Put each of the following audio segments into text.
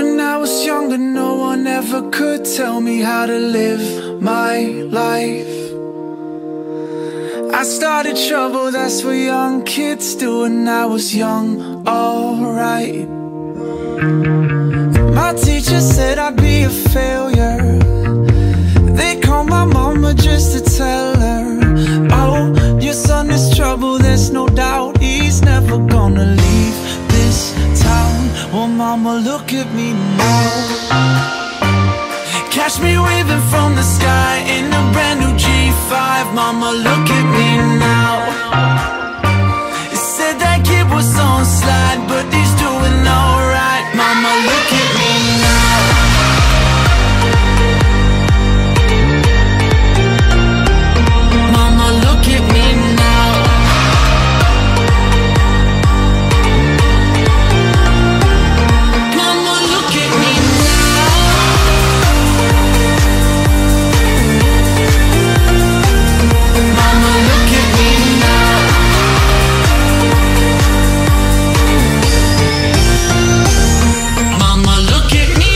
When I was younger, no one ever could tell me how to live my life. I started trouble, that's what young kids do. And I was young, alright. My teacher said I'd be a failure. They called my mama just to tell her, oh, your son is trouble, there's no doubt. He's never gonna leave this town. Well, mama, look at me now. Catch me waving from the sky in a brand new G5. Mama, look at me now. They said that kid was on slide, but he's doing alright. Mama, look at me now. Mama, look at me now. Mama, look at me now. Mama, look at me now. Mama, look at me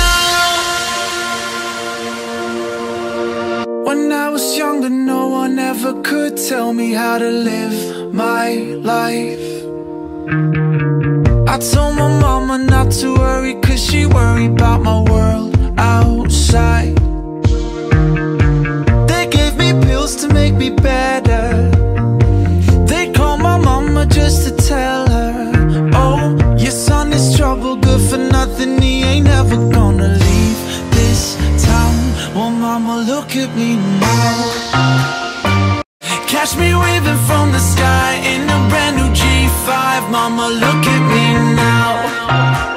now. When I was younger, no one ever could tell me how to live my life. I told my mama not to worry, cause she worried about my world outside. They gave me pills to make me better. They called my mama just to tell her, oh, your son is trouble, good for nothing. He ain't never gonna leave this town. Well, mama, look at me now. Catch me waving from the sky in a brand new G5. Mama, look at me now.